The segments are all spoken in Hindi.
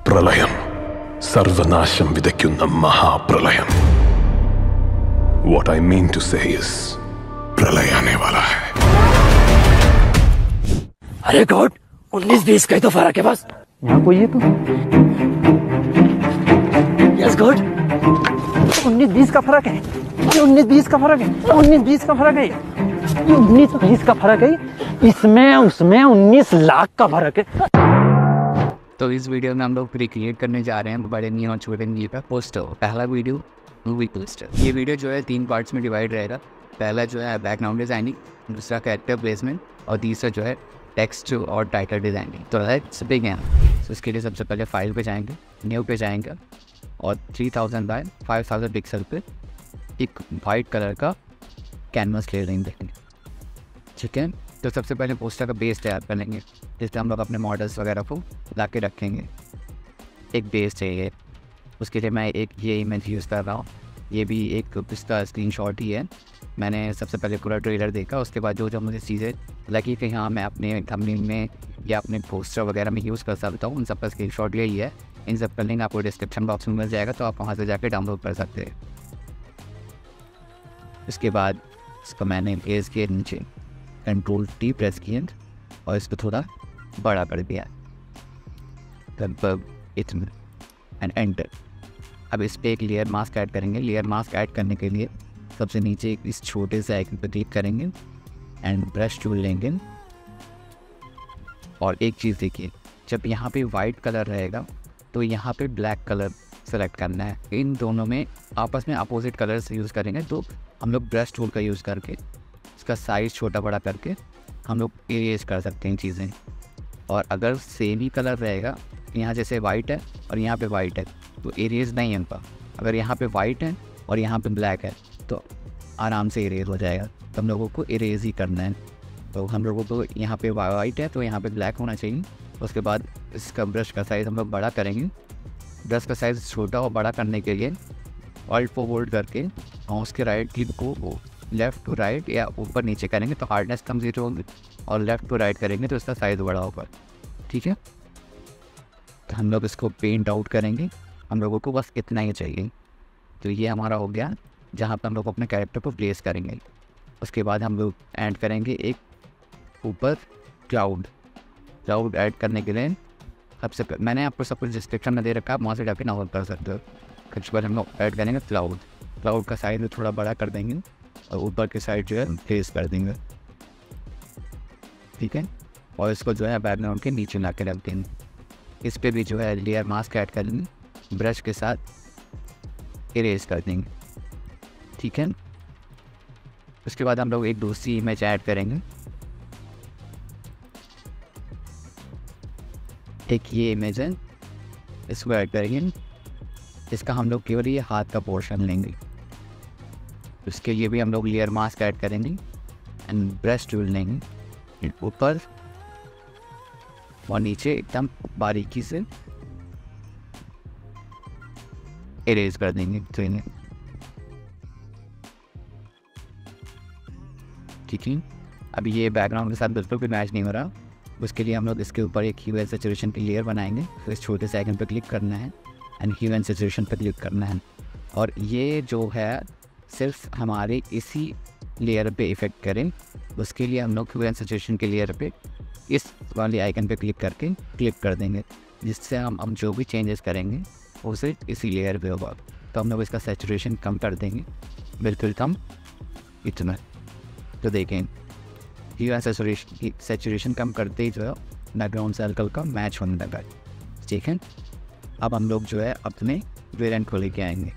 പ്രളയം, സർവനാശം വിതയ്ക്കുന്ന മഹാപ്രളയം. What I mean to say is, प्रलय आने वाला है. अरे गॉड, 19-20 का ही तो फर्क है बस. यहाँ कोई है तो? यस गॉड, 19-20 का फर्क है. 19-20 का फर्क है. 19-20 का फर्क है. 19-20 का फर्क है. इसमें उसमें 19 लाख का फर्क है. तो इस वीडियो में हम लोग रिक्रिएट करने जा रहे हैं बड़े न्यू और छोटे न्यू का पोस्टर. पहला वीडियो मूवी पोस्टर. ये वीडियो जो है 3 पार्ट्स में डिवाइड रहेगा. पहला जो है बैकग्राउंड डिज़ाइनिंग, दूसरा कैरेक्टर प्लेसमेंट और तीसरा जो है टेक्स्ट और टाइटल डिज़ाइनिंग. तो लेट्स बिगिन. तो इसके लिए सबसे पहले फाइल पे जाएंगे, न्यू पे जाएंगे और 3000 बाय 5000 पिक्सल पे एक वाइट कलर का कैनवस ले लेंगे. ठीक है, तो सबसे पहले पोस्टर का बेस तैयार कर लेंगे जिससे हम लोग अपने मॉडल्स वगैरह को ला के रखेंगे. एक बेस चाहिए, उसके लिए मैं एक ये इमेज यूज़ कर रहा हूँ. ये भी एक इसका स्क्रीनशॉट ही है. मैंने सबसे पहले पूरा ट्रेलर देखा, उसके बाद जो मुझे चीज़ें लगी कि हाँ मैं अपने थंबनेल में या अपने पोस्टर वगैरह में यूज़ कर सकता हूँ, उन सब का स्क्रीनशॉट यही है. इन सब का लिंक आपको डिस्क्रिप्शन बॉक्स में मिल जाएगा, तो आप वहाँ से जाके डाउनलोड कर सकते हैं. इसके बाद इसको मैंने बेस के नीचे Ctrl+T प्रेस किया और इसको थोड़ा बड़ा कर दिया, लगभग इतना, एंड एंटर. अब इस पर एक लेयर मास्क ऐड करेंगे. लेयर मास्क ऐड करने के लिए सबसे नीचे इस छोटे से आइकन पर क्लिक करेंगे एंड ब्रश टूल लेंगे. और एक चीज़ देखिए, जब यहाँ पे वाइट कलर रहेगा तो यहाँ पे ब्लैक कलर सेलेक्ट करना है. इन दोनों में आपस में अपोजिट कलर से यूज़ करेंगे, तो हम लोग ब्रश टूल का यूज़ करके इसका साइज़ छोटा बड़ा करके हम लोग इरेज कर सकते हैं चीज़ें. और अगर सेम ही कलर रहेगा, यहाँ जैसे वाइट है और यहाँ पे वाइट है तो इरेज नहीं है उनका. अगर यहाँ पे वाइट है और यहाँ पे ब्लैक है तो आराम से इरेज हो जाएगा. तो हम लोगों को इरेज ही करना है. तो हम लोगों को यहाँ पे वाइट है तो यहाँ पे ब्लैक होना चाहिए. उसके बाद इसका ब्रश का साइज़ हम लोग बड़ा करेंगे. ब्रश का साइज़ छोटा और बड़ा करने के लिए ऑल्ट को होल्ड करके माउस के राइट क्लिक को लेफ़्ट टू राइट या ऊपर नीचे करेंगे तो हार्डनेस कम 0 होगी, और लेफ़्ट टू राइट करेंगे तो इसका साइज़ बड़ा होगा. ठीक है, तो हम लोग इसको पेंट आउट करेंगे. हम लोगों को बस इतना ही चाहिए. तो ये हमारा हो गया जहाँ पर हम लोग अपने कैरेक्टर को प्लेस करेंगे. उसके बाद हम लोग ऐड करेंगे एक ऊपर क्लाउड ऐड करने के लिए सबसे मैंने आपको सब कुछ डिस्क्रिप्शन में दे रखा है, आप वहाँ से जाके डाउनलोड कर सकते हो. उसके बाद हम लोग ऐड करेंगे क्लाउड का साइज थोड़ा बड़ा कर देंगे और ऊपर की साइड जो है प्लेस कर देंगे. ठीक है, और इसको जो है बैकग्राउंड के नीचे ला के रख देंगे. इस पर भी जो है लेयर मास्क ऐड कर देंगे, ब्रश के साथ इरेज कर देंगे. ठीक है, उसके बाद हम लोग एक दूसरी इमेज ऐड करेंगे. एक ये इमेज है, इसको ऐड करेंगे. इसका हम लोग केवल ये हाथ का पोर्शन लेंगे. उसके लिए भी हम लोग लेयर मास्क ऐड करेंगे एंड ब्रश टूल लेंगे. ऊपर और नीचे एकदम बारीकी से इरेज कर देंगे. तो इन्हें ठीक है, अभी ये बैकग्राउंड के साथ बिल्कुल भी मैच नहीं हो रहा. उसके लिए हम लोग इसके ऊपर एक ह्यू एंड सैचुरेशन की लेयर बनाएंगे. तो इस छोटे से आइकन पर क्लिक करना है एंड ह्यू एंड सैचुरेशन पर क्लिक करना है. और ये जो है सिर्फ हमारे इसी लेयर पे इफ़ेक्ट करें. उसके लिए हम लोग ह्यू एंड सैचुरेशन के लेयर पे इस वाले आइकन पे क्लिक करके क्लिक कर देंगे, जिससे हम जो भी चेंजेस करेंगे वो सिर्फ इसी लेयर पे होगा. तो हम लोग इसका सैचुरेशन कम कर देंगे, बिल्कुल कम, इतना. तो देखें ह्यू एंड सैचुरेशन कम करते ही जो है बैकग्राउंड सर्कल का मैच होने लगा. ठीक है, अब हम लोग जो है अपने विलेन को लेके आएंगे.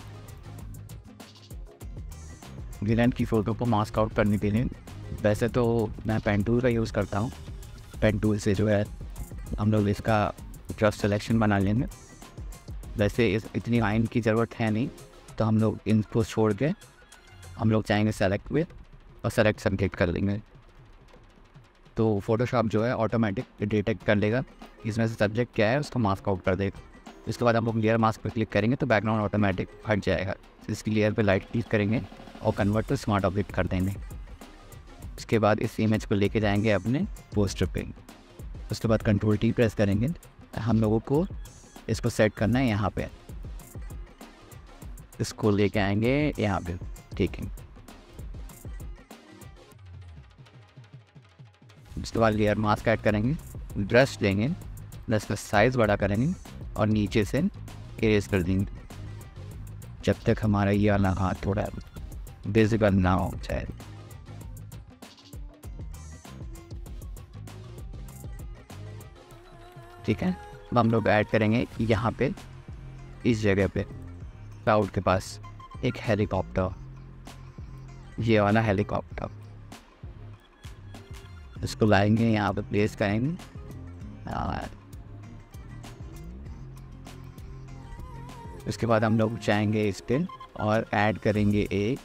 विलेन की फ़ोटो को मास्क आउट करने के लिए वैसे तो मैं पेन टूल का यूज़ करता हूँ. पेन टूल से जो है हम लोग इसका रफ सिलेक्शन बना लेंगे. वैसे इतनी लाइन की ज़रूरत है नहीं, तो हम लोग इनको छोड़ के हम लोग चाहेंगे सेलेक्ट विद और सेलेक्ट सब्जेक्ट कर लेंगे. तो फोटोशॉप जो है ऑटोमेटिक डिटेक्ट कर लेगा इसमें से सब्जेक्ट क्या है, उसको मास्क आउट कर देगा. इसके बाद हम लोग लेयर मास्क पर क्लिक करेंगे तो बैकग्राउंड ऑटोमेटिक हट जाएगा. इसकी लेयर पे लाइट क्लिक करेंगे और कन्वर्ट टू स्मार्ट ऑब्जेक्ट कर देंगे. उसके बाद इस इमेज को लेके जाएंगे अपने पोस्टर पे. उसके बाद Ctrl+T प्रेस करेंगे. हम लोगों को इसको सेट करना है यहाँ पे, इसको लेके आएंगे यहाँ पे, ठीक है। उसके बाद लेयर मास्क ऐड करेंगे, ब्रश लेंगे, ब्रश का साइज़ बड़ा करेंगे और नीचे से इरेज कर देंगे जब तक हमारा ये वाला हाथ थोड़ा विजिबल ना हो जाए। ठीक है, अब हम लोग ऐड करेंगे यहाँ पे, इस जगह पे क्लाउड के पास एक हेलीकॉप्टर, ये वाला हेलीकॉप्टर, इसको लाएंगे यहाँ पे प्लेस करेंगे। उसके बाद हम लोग जाएंगे इस पे और ऐड करेंगे एक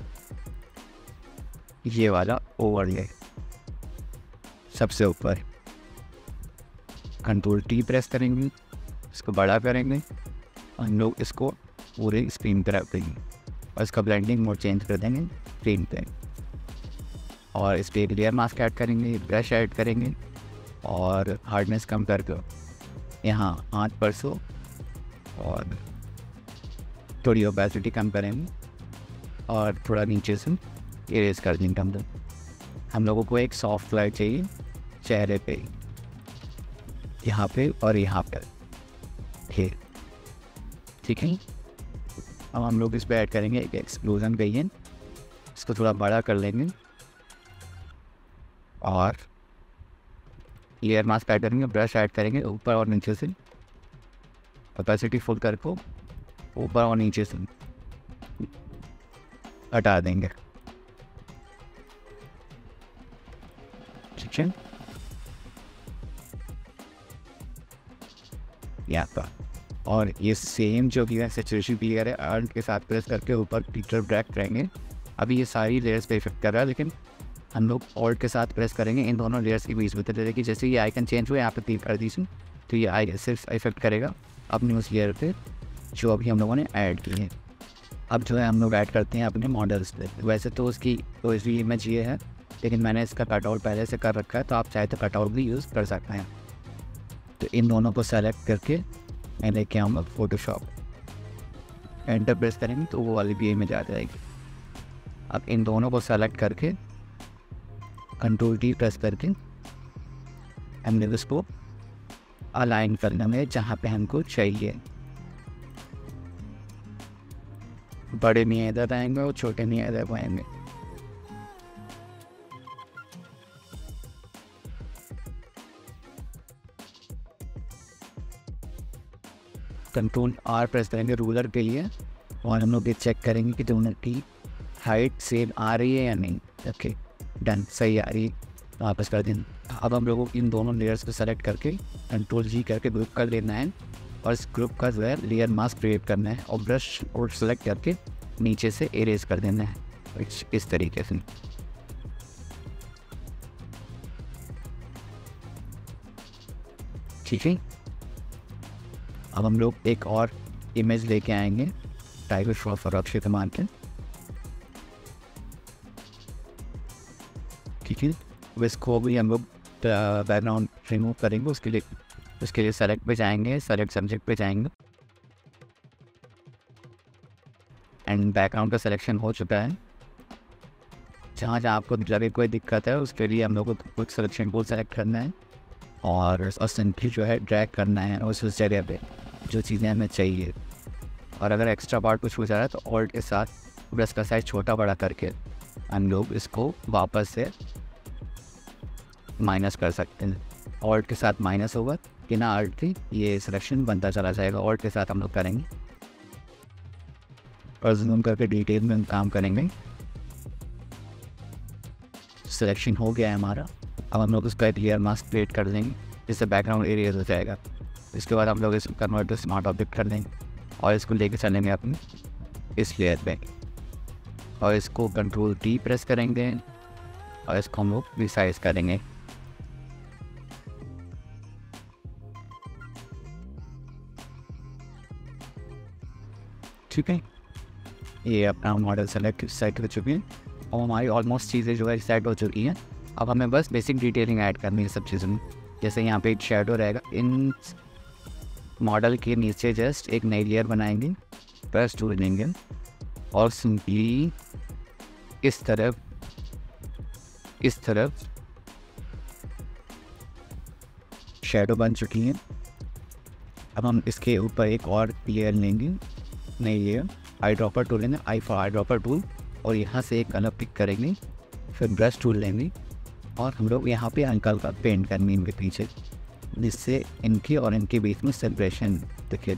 ये वाला ओवरले सबसे ऊपर। कंट्रोल टी प्रेस करेंगे, इसको बड़ा करेंगे और हम लोग इसको पूरे स्क्रीन पर रख देंगे और इसका ब्लेंडिंग मोड चेंज कर देंगे स्क्रीन पे। और इस पर एक लेयर मास्क ऐड करेंगे, ब्रश ऐड करेंगे और हार्डनेस कम करके यहाँ 8% और थोड़ी ओपेसिटी कम करेंगे और थोड़ा नीचे से इरेज कर देंगे। हम लोगों को एक सॉफ्ट लाइट चाहिए चेहरे पे, यहाँ पे और यहाँ पर, ठीक है। अब हम लोग इस पर ऐड करेंगे एक एक्सप्लोजन गई, इसको थोड़ा बड़ा कर लेंगे और लेयर मास्क ऐड करेंगे, ब्रश ऐड करेंगे ऊपर और नीचे से, ओपेसिटी फुल करके ऊपर और नीचे से हटा देंगे, ठीक है। यहाँ पर और ये सेम जो भी है सैचुरेशन क्लियर है, अर्न के साथ प्रेस करके ऊपर पिक्चर ब्रैक करेंगे। अभी ये सारी लेयर्स पे इफेक्ट कर रहा है, लेकिन हम लोग ऑल्ट के साथ प्रेस करेंगे इन दोनों लेयर्स के बीच में, तो कि जैसे ये आइकन चेंज हुए यहाँ पे क्लिक कर दीजिए तो ये आई सिर्फ इफेक्ट करेगा अपनी उस लेयर पे जो अभी हम लोगों ने ऐड की है। अब जो है हम लोग ऐड करते हैं अपने मॉडल्स पे। वैसे तो उसकी कोई इमेज ये है, लेकिन मैंने इसका कटआउट पहले से कर रखा है, तो आप चाहे तो कटआउट भी यूज़ कर सकते हैं। तो इन दोनों को सेलेक्ट करके मैं लेके आऊँगा फोटोशॉप, एंटर प्रेस करेंगे तो वो वाली भी इमेज आ जाएगी। अब इन दोनों को सेलेक्ट करके कंट्रोल टी प्रेस करके हमने उसको अलाइन करना है जहाँ पे हमको चाहिए। बड़े नहीं इधर आएंगे और छोटे नहीं इधर आएंगे। कंट्रोल आर प्रेस करेंगे रूलर के लिए और हम लोग ये चेक करेंगे कि दोनों की हाइट सेम आ रही है या नहीं। ओके डन, सही आ रही है, वापस कर देना। अब हम लोगों को इन दोनों लेयर्स को सेलेक्ट करके कंट्रोल जी करके ग्रुप कर लेना है और इस ग्रुप का जो है लेयर मास्क क्रिएट करना है और ब्रश और सेलेक्ट करके नीचे से इरेज कर देना है इस तरीके से। ठीक है, अब हम लोग एक और इमेज लेके आएंगे टाइगर श्रॉफ और अक्षय कुमार के। ठीक है, इसको भी हम लोग बैकग्राउंड रिमूव करेंगे। उसके लिए सेलेक्ट पे जाएंगे, सेलेक्ट सब्जेक्ट पे जाएंगे एंड बैकग्राउंड का सिलेक्शन हो चुका है। जहाँ जहाँ आपको लगे कोई दिक्कत है उसके लिए हम लोग को कुछ सिलेक्शन को सेलेक्ट करना है और सिंपली जो है ड्रैग करना है उस जगह पे जो चीज़ें हमें चाहिए। और अगर एक्स्ट्रा पार्ट कुछ हो जा रहा है तो ऑल्ट के साथ ब्रश का साइज छोटा बड़ा करके हम लोग इसको वापस से माइनस कर सकते हैं। ऑल्ट के साथ माइनस होगा कि ना आल्ट थी, ये सिलेक्शन बनता चला जाएगा। ऑल्ट के साथ हम लोग करेंगे और जूम करके डिटेल में काम करेंगे। सिलेक्शन हो गया है हमारा। अब हम लोग उसका एक लेयर मास्क क्रिएट कर देंगे जिससे बैकग्राउंड एरिया हो जाएगा। इसके बाद हम लोग इसको कन्वर्ट टू स्मार्ट ऑब्जेक्ट कर देंगे और इसको लेके चलेंगे अपने इस लेयर पे और इसको कंट्रोल टी प्रेस करेंगे और इसको हम लोग रिसाइज करेंगे। ठीक है, ये अपना मॉडल सेलेक्ट सेट हो चुकी है और हमारी ऑलमोस्ट चीज़ें जो है सेट हो चुकी हैं। अब हमें बस बेसिक डिटेलिंग ऐड करनी है सब चीज़ों में। जैसे यहाँ पे एक शेडो रहेगा, इन मॉडल के नीचे जस्ट एक नई लेयर बनाएंगे, ब्रश टूल लेंगे और सिंपली इस तरफ शैडो बन चुकी है। अब हम इसके ऊपर एक और लेयर लेंगे, नई लेयर, आई ड्रॉपर टूल लेंगे, I for eyedropper tool, और यहाँ से एक कलर पिक करेंगे, फिर ब्रश टूल लेंगे और हम लोग यहाँ पे अंकल का पेंट करेंगे इनके पीछे, जिससे इनके और इनके बीच में सेपरेशन दिखे।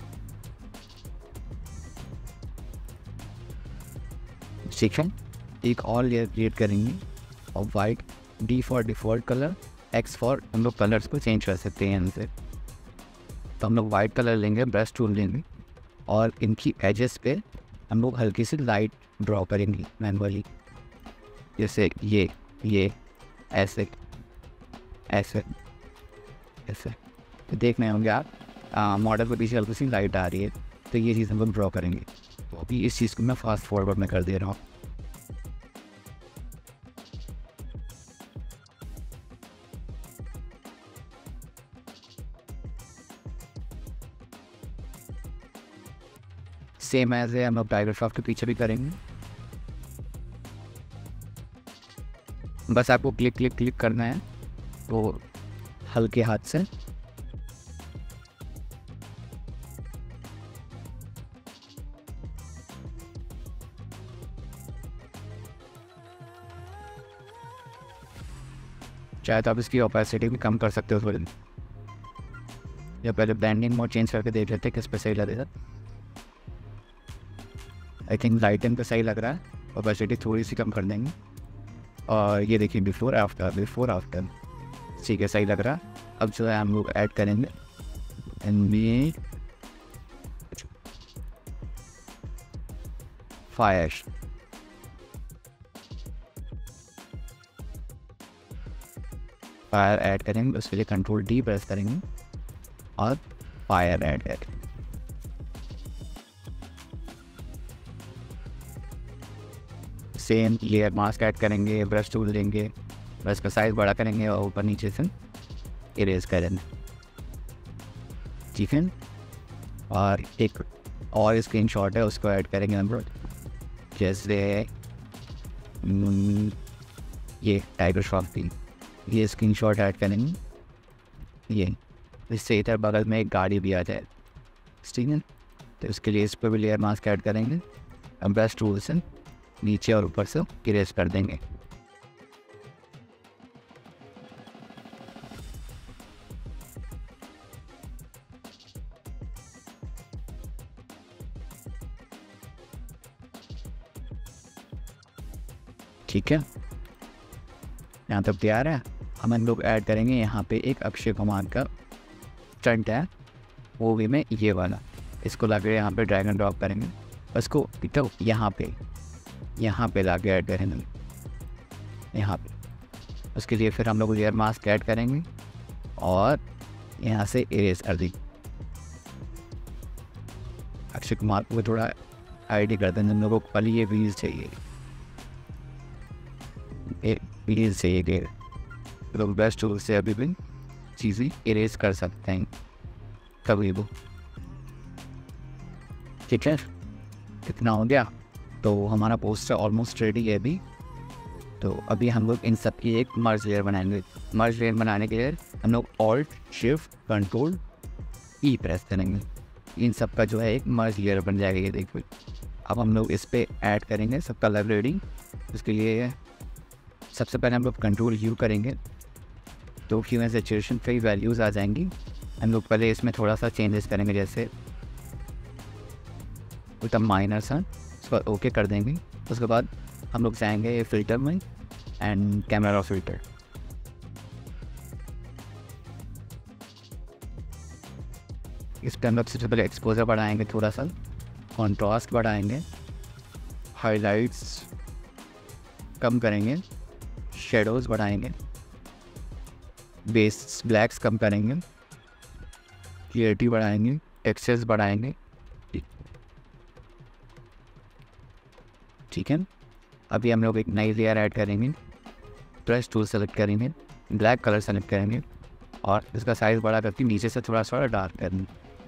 ठीक है, एक और लेयर क्रिएट करेंगे और white, D for default colour, X for हम लोग कलर्स को चेंज कर सकते हैं इनसे। तो हम लोग वाइट कलर लेंगे, ब्रश टूल लेंगे और इनकी एजेस पे हम लोग हल्की सी लाइट ड्रॉ करेंगे मैनुअली, जैसे ये ऐसे ऐसे ऐसे। तो देख रहे होंगे आप मॉडल के पीछे हल्की सी लाइट आ रही है, तो ये चीज़ हम लोग ड्रॉ करेंगे। तो अभी इस चीज़ को मैं फास्ट फॉरवर्ड में कर दे रहा हूँ। सेम एज है हम लोग टाइगर श्रॉफ के पीछे भी करेंगे। बस आपको क्लिक करना है तो हल्के हाथ से। चाहे तो आप इसकी ओपेसिटी भी कम कर सकते हो थोड़ी, या पहले ब्लेंडिंग मोड चेंज करके देख लेते हैं किस पे सही लगेगा। आई थिंक लाइटिंग पे सही लग रहा है, ओपेसिटी थोड़ी सी कम कर देंगे और ये देखिए बिफोर आफ्टर ठीक है, सही लग रहा है। अब जो है हम लोग ऐड करेंगे एनबी फायर ऐड करेंगे, उसके लिए कंट्रोल डी प्रेस करेंगे और फायर ऐड करेंगे। सेम लेयर मास्क ऐड करेंगे, ब्रश टूल लेंगे, ब्रश का साइज बड़ा करेंगे और ऊपर नीचे से इरेज करेंगे। ठीक है, और एक और स्क्रीनशॉट है उसको ऐड करेंगे हम लोग, जैसे ये टाइगर श्रॉफ की ये स्क्रीनशॉट ऐड करेंगे, ये इससे इधर बगल में एक गाड़ी भी आ जाए। ठीक है, तो उसके लिए इस पर भी लेयर मास्क ऐड करेंगे, अब ब्रश टूल से नीचे और ऊपर से इरेज कर देंगे। ठीक है, यहाँ तक तैयार है। हम लोग ऐड करेंगे यहाँ पे एक अक्षय कुमार का स्टंट है मूवी में, ये वाला, इसको लाके यहाँ पे ड्रैग एंड ड्रॉप करेंगे, उसको तो यहाँ पे लाके ऐड करेंगे यहाँ पे। उसके लिए फिर हम लोग लेयर मास्क ऐड करेंगे और यहाँ से इरेज कर देंगे। अक्षय कुमार को थोड़ा आईडी कर देंगे हम लोगों को, पहले ये व्हील चाहिए, तो बेस्ट टूल से अभी भी चीज़ें इरेज कर सकते हैं कभी वो। ठीक है, कितना हो गया, तो हमारा पोस्टर ऑलमोस्ट रेडी है अभी। तो अभी हम लोग इन सब की एक मर्ज लेयर बनाएंगे। मर्ज लेयर बनाने के लिए हम लोग alt shift control E press करेंगे, इन सब का जो है एक मर्ज लेयर बन जाएगा। ये देखिए, अब हम लोग इस पर ऐड करेंगे सब कलर ग्रेडिंग। उसके लिए सबसे पहले हम लोग कंट्रोल यू करेंगे, तो क्यों में सैचुरेशन कई वैल्यूज़ आ जाएंगी। हम लोग पहले इसमें थोड़ा सा चेंजेस करेंगे, जैसे एकदम माइनर सा, उसको ओके कर देंगे। उसके बाद हम लोग जाएंगे फ़िल्टर में एंड कैमरा फ़िल्टर। इस पर हम लोग सबसे पहले एक्सपोजर बढ़ाएंगे, थोड़ा सा कॉन्ट्रास्ट बढ़ाएंगे, हाइलाइट्स कम करेंगे, शेडोज़ बढ़ाएंगे, बेस ब्लैक्स कम करेंगे, क्लियरिटी बढ़ाएंगे, टेक्सचर्स बढ़ाएंगे। ठीक है, अभी हम लोग एक नई लेयर ऐड करेंगे, ब्रश टूल सेलेक्ट करेंगे, ब्लैक कलर सेलेक्ट करेंगे और इसका साइज़ बड़ा करके नीचे से थोड़ा सा डार्क करेंगे।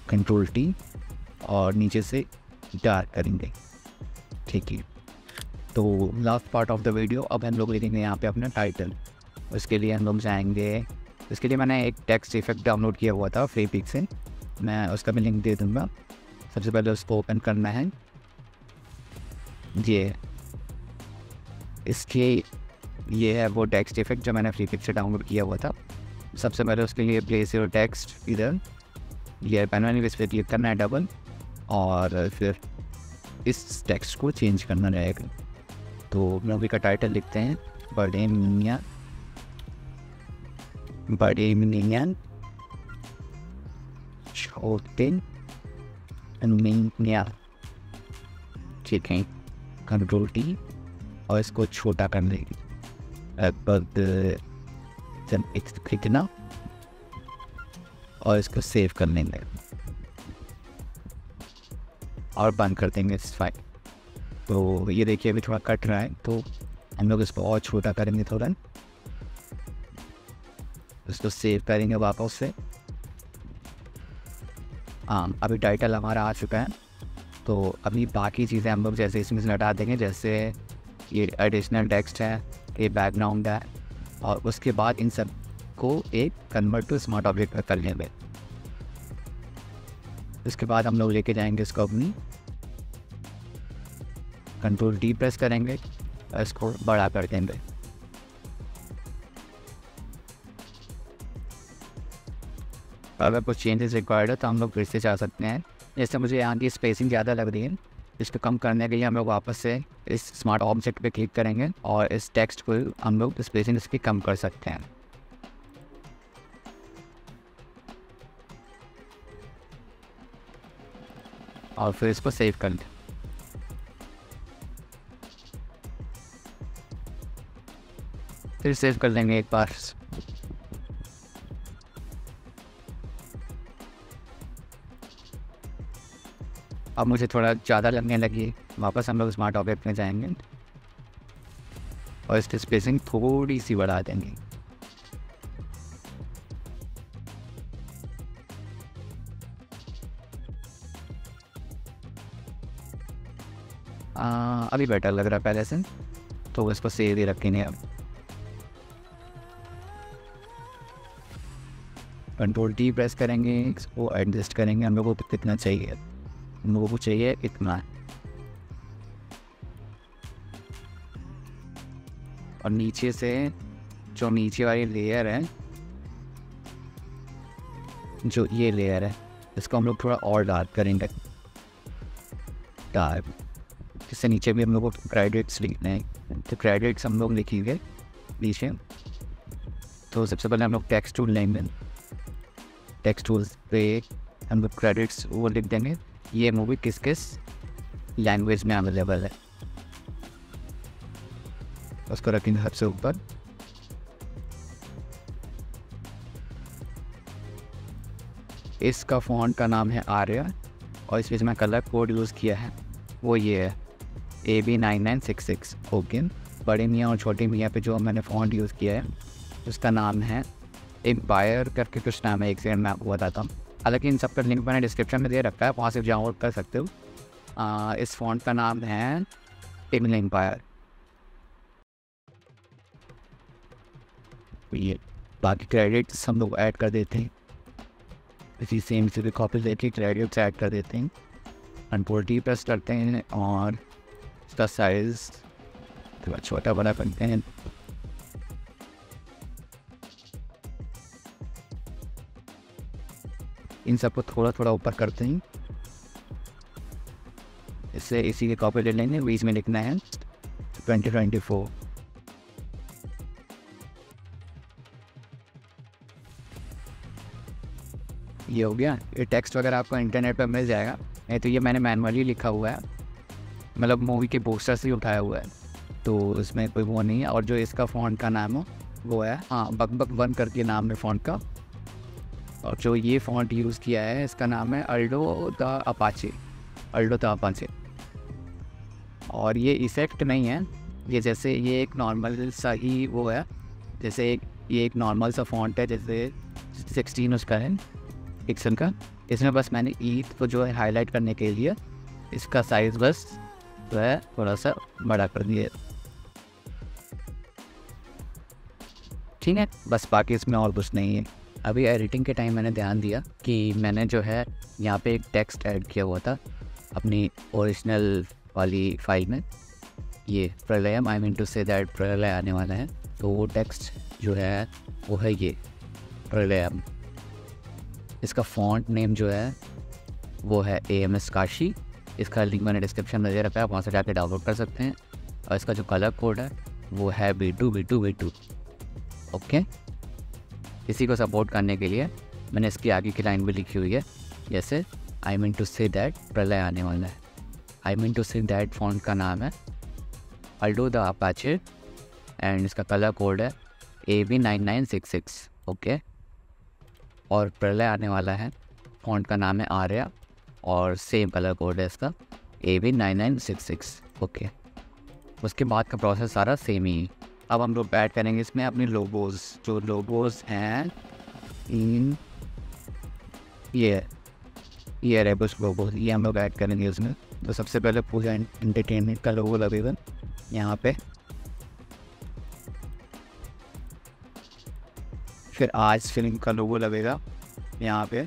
कंट्रोल टी और नीचे से डार्क करेंगे। ठीक है, तो last part of the video अब हम लोग लिखेंगे यहाँ पे अपना टाइटल। उसके लिए हम लोग जाएंगे, इसके लिए मैंने एक टेक्स्ट इफेक्ट डाउनलोड किया हुआ था फ्री पिक से, मैं उसका भी लिंक दे दूँगा। सबसे पहले उसको ओपन करना है, ये है वो टेक्स्ट इफेक्ट जो मैंने फ्री पिक से डाउनलोड किया हुआ था। सबसे पहले उसके लिए प्लेस योर टेक्स्ट इधर, ये पैनल इस पर क्लिक करना है डबल, और फिर इस टेक्स्ट को चेंज करना रहेगा। तो मूवी का टाइटल लिखते हैं बड़े मियां छोटे मियां। ठीक है, कंट्रोल टी और इसको छोटा कर देंगे इतना, और इसको सेव कर लेंगे और बंद कर देंगे इस फाइल। तो ये देखिए अभी थोड़ा कट रहा है, तो हम लोग इसको और छोटा करेंगे थोड़ा, इसको सेव करेंगे वापस से। हाँ, अभी टाइटल हमारा आ चुका है। तो अभी बाकी चीज़ें हम लोग जैसे इसमें से हटा देंगे, जैसे ये एडिशनल टेक्स्ट है, ये बैकग्राउंड है, और उसके बाद इन सब को एक कन्वर्ट टू स्मार्ट ऑब्जेक्ट में कर लेंगे। उसके बाद हम लोग लेके जाएंगे इसको अपनी, कंट्रोल डी प्रेस करेंगे और इसको बड़ा कर देंगे। अगर कुछ चेंजेस रिक्वायर्ड है तो हम लोग फिर से जा सकते हैं। जैसे मुझे यहाँ की स्पेसिंग ज़्यादा लग रही है, इसको कम करने के लिए हम लोग वापस से इस स्मार्ट ऑब्जेक्ट पे क्लिक करेंगे और इस टेक्स्ट को हम लोग स्पेसिंग इसकी कम कर सकते हैं। और फिर इसको सेव कर लें। फिर सेव कर लेंगे एक बार। अब मुझे थोड़ा ज़्यादा लगने लगी, वापस हम लोग स्मार्ट ऑब्जेक्ट में जाएंगे और इसकी स्पेसिंग थोड़ी सी बढ़ा देंगे। अभी बेटर लग रहा है पहले से, तो इसको सेव ही रखेंगे। अब कंट्रोल टी प्रेस करेंगे, इसको एडजस्ट करेंगे हम लोगों को कितना चाहिए, हम लोगों को चाहिए इतना। और नीचे से जो नीचे वाली लेयर है, जो ये लेयर है, इसको हम लोग थोड़ा और डार्क करेंगे, डार्क। इससे नीचे भी हम लोग को क्रेडिट्स लिखने हैं, तो क्रेडिट्स हम लोग लिखेंगे नीचे। तो सबसे पहले हम लोग टेक्स्ट टूल लेंगे, टेक्स्ट टूल्स पे हम लोग क्रेडिट्स वो लिख देंगे, ये मूवी किस किस लैंग्वेज में अवेलेबल है, उसको रखेंगे सबसे ऊपर। इसका फ़ॉन्ट का नाम है आर्या और इसमें मैं कलर कोड यूज़ किया है वो ये है AB9966। ओके, बड़े मियाँ और छोटे मियाँ पे जो मैंने फ़ॉन्ट यूज़ किया है उसका नाम है एम्पायर करके कुछ नाम है, एक सेकंड मैं आपको बताता हूँ। हालांकि इन सब का लिंक मैंने डिस्क्रिप्शन में दे रखा है, वहाँ से डाउनलोड कर सकते हो। इस फ़ॉन्ट का नाम है टिमल एम्पायर। ये बाकी क्रेडिट्स हम लोग ऐड कर देते हैं, इसी सेम से भी कॉपी लेके क्रेडिट्स ऐड कर देते हैं। कंट्रोल टी प्रेस करते हैं और इसका साइज़ थोड़ा छोटा बड़ा करते हैं। इन सबको थोड़ा थोड़ा ऊपर करते हैं, इससे इसी के कॉपी ले लेंगे। बीच में लिखना है 2024। ये हो गया। ये टेक्स्ट वगैरह आपको इंटरनेट पर मिल जाएगा, नहीं तो ये मैंने मैनुअली लिखा हुआ है, मतलब मूवी के पोस्टर से ही उठाया हुआ है, तो इसमें कोई वो नहीं है। और जो इसका फ़ॉन्ट का नाम हो वो है बक 1 करके नाम है फ़ॉन्ट का। और जो ये फ़ॉन्ट यूज़ किया है इसका नाम है अल्डो द अपाचे। और ये इफ़ेक्ट नहीं है, ये जैसे ये एक नॉर्मल सा ही वो है, जैसे ये एक नॉर्मल सा फ़ॉन्ट है, जैसे 16 उसका है, पिक्सल का। इसमें बस मैंने ईद को जो है हाईलाइट करने के लिए इसका साइज़ बस जो है थोड़ा सा बड़ा कर दिया, ठीक है। बस बाकी इसमें और कुछ नहीं है। अभी एडिटिंग के टाइम मैंने ध्यान दिया कि मैंने जो है यहाँ पे एक टेक्स्ट ऐड किया हुआ था अपनी ओरिजिनल वाली फाइल में, ये प्रलयम, I mean to say that प्रलय आने वाला है। तो वो टेक्स्ट जो है वो है ये प्रलयम। इसका फ़ॉन्ट नेम जो है वो है AMS काशी। इसका लिंक मैंने डिस्क्रिप्शन में दे रखा है, वहाँ से जाके डाउनलोड कर सकते हैं। और इसका जो कलर कोड है वो है B2B2B2। ओके, इसी को सपोर्ट करने के लिए मैंने इसकी आगे की लाइन भी लिखी हुई है, जैसे I mean to say that प्रलय आने वाला है। I mean to say that font का नाम है अल्डो द अपाचे एंड इसका कलर कोड है AB9966। ओके, और प्रलय आने वाला है, फॉन्ट का नाम है आर्या और सेम कलर कोड है इसका AB9966। ओके, उसके बाद का प्रोसेस सारा सेम ही है। अब हम लोग ऐड करेंगे इसमें अपने लोगोज़, जो लोगोज़ हैं इन ये रेबस लोगोज़, ये हम लोग ऐड करेंगे इसमें। तो सबसे पहले पूजा एंटरटेनमेंट का लोगो लगेगा यहाँ पे, फिर आज फिल्म का लोगो लगेगा यहाँ पे,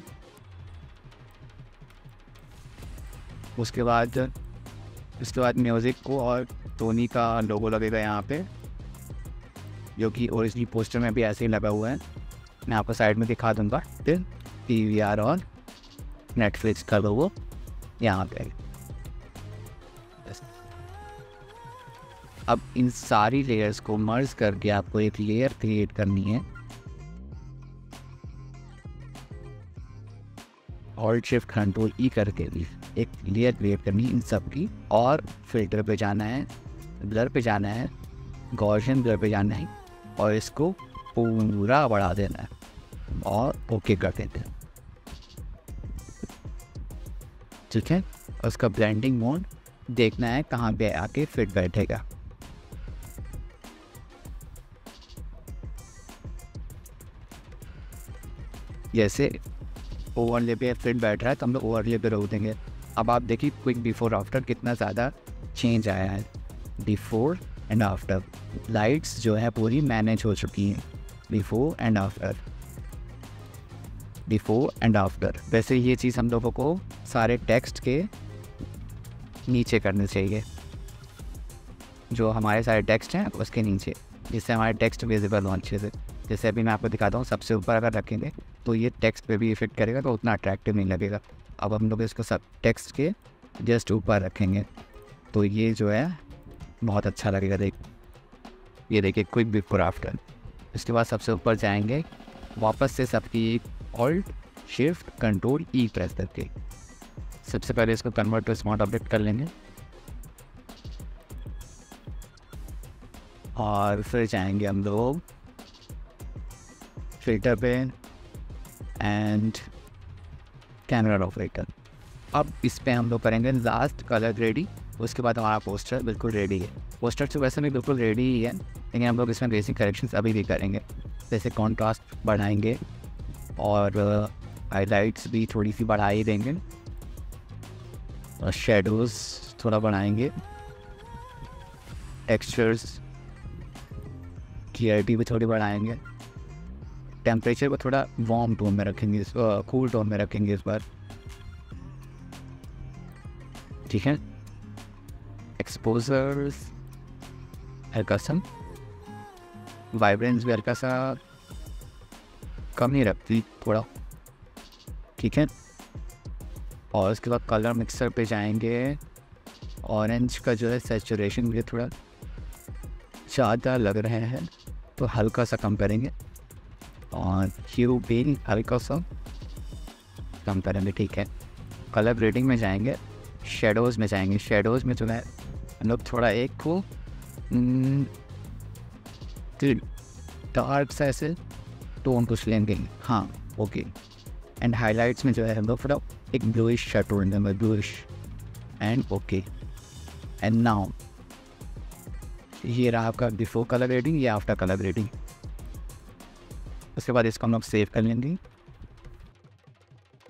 उसके बाद म्यूज़िक को और टोनी का लोगो लगेगा यहाँ पे, जो कि ओरिजिनल पोस्टर में भी ऐसे ही लगा हुआ है। मैं आपको साइड में दिखा दूँगा। फिर PVR और नेटफ्लिक्स का लोगो यहाँ पे। अब इन सारी लेयर्स को मर्ज करके आपको एक लेयर क्रिएट करनी है। ऑल्ट शिफ्ट कंट्रोल E करके भी एक लेयर क्रिएट करनी है इन सब की, और फिल्टर पे जाना है, ब्लर पे जाना है, गॉसियन ब्लर पे जाना है, और इसको पूरा बढ़ा देना है और ओके कर देते हैं, ठीक है। उसका ब्लेंडिंग मोड देखना है कहाँ पे आके फिट बैठेगा। जैसे ओवरले पे फिट बैठ रहा है तो हम लोग ओवरले पे रोक देंगे। अब आप देखिए क्विक बिफोर आफ्टर कितना ज़्यादा चेंज आया है। बिफोर एंड आफ्टर लाइट्स जो है पूरी मैनेज हो चुकी हैं, before and after, before and after. वैसे ये चीज़ हम लोगों को सारे टेक्स्ट के नीचे करनी चाहिए, जो हमारे सारे टेक्स्ट हैं उसके नीचे, जिससे हमारे टेक्स्ट विजिबल हो अच्छे से। जैसे अभी मैं आपको दिखाता हूँ, सबसे ऊपर अगर रखेंगे तो ये टेक्स्ट पे भी इफेक्ट करेगा, तो उतना अट्रैक्टिव नहीं लगेगा। अब हम लोग इसको सब टेक्स्ट के जस्ट ऊपर रखेंगे तो ये जो है बहुत अच्छा लगेगा। ये देखिए क्विक बिफोर आफ्टर। इसके बाद सबसे ऊपर जाएंगे, वापस से सबकी alt shift control E press करके सबसे पहले इसको कन्वर्ट टू स्मार्ट ऑब्जेक्ट कर लेंगे, और फिर जाएंगे हम लोग फिल्टर पे एंड कैमरा रो फिल्टर। अब इस पे हम लोग करेंगे लास्ट कलर रेडी। उसके बाद हमारा पोस्टर बिल्कुल रेडी है। पोस्टर तो वैसे भी बिल्कुल रेडी ही है, लेकिन हम लोग इसमें बेसिक करेक्शंस अभी भी करेंगे। जैसे कॉन्ट्रास्ट बढ़ाएंगे और हाईलाइट्स भी थोड़ी सी बढ़ा ही देंगे, और शेडोज़ थोड़ा बढ़ाएंगे, टेक्सचर्स क्लियरिटी भी थोड़ी बढ़ाएंगे, टेम्परेचर को थोड़ा वार्म टोन में रखेंगे, कूल टोन में रखेंगे इस बार, ठीक है। एक्सपोजर्स हल्का सा, वाइब्रेंस भी हल्का सा कम ही रखती थोड़ा, ठीक है। और उसके बाद कलर मिक्सर पे जाएंगे, ऑरेंज का जो है सैचुरेशन भी थोड़ा ज़्यादा लग रहे हैं तो हल्का सा कम करेंगे, और ह्यू भी हल्का सा कम करेंगे, ठीक है। कलर ग्रेडिंग में जाएंगे, शेडोज़ में जाएंगे। शेडोज़ में जो है हम लोग थोड़ा एक को डार्क सा ऐसे टोन कुछ लेंगे, हाँ ओके। एंड हाइलाइट्स में जो है हम लोग थोड़ा एक ब्लूइश सा टोन देंगे, bluish and okay. And now ये रहा आपका बिफोर कलर ग्रेडिंग, ये आफ्टर कलर ग्रेडिंग। उसके बाद इसको हम लोग सेव कर लेंगे।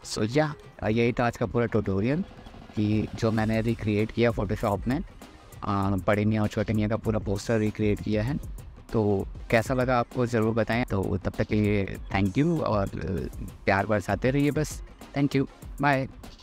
सो या यही था आज का पूरा ट्यूटोरियल कि जो मैंने रिक्रिएट किया फ़ोटोशॉप में बड़े मियाँ और छोटे मियाँ का पूरा पोस्टर रिक्रिएट किया है। तो कैसा लगा आपको ज़रूर बताएं। तो तब तक के लिए थैंक यू और प्यार बरसाते रहिए बस। Thank you, bye.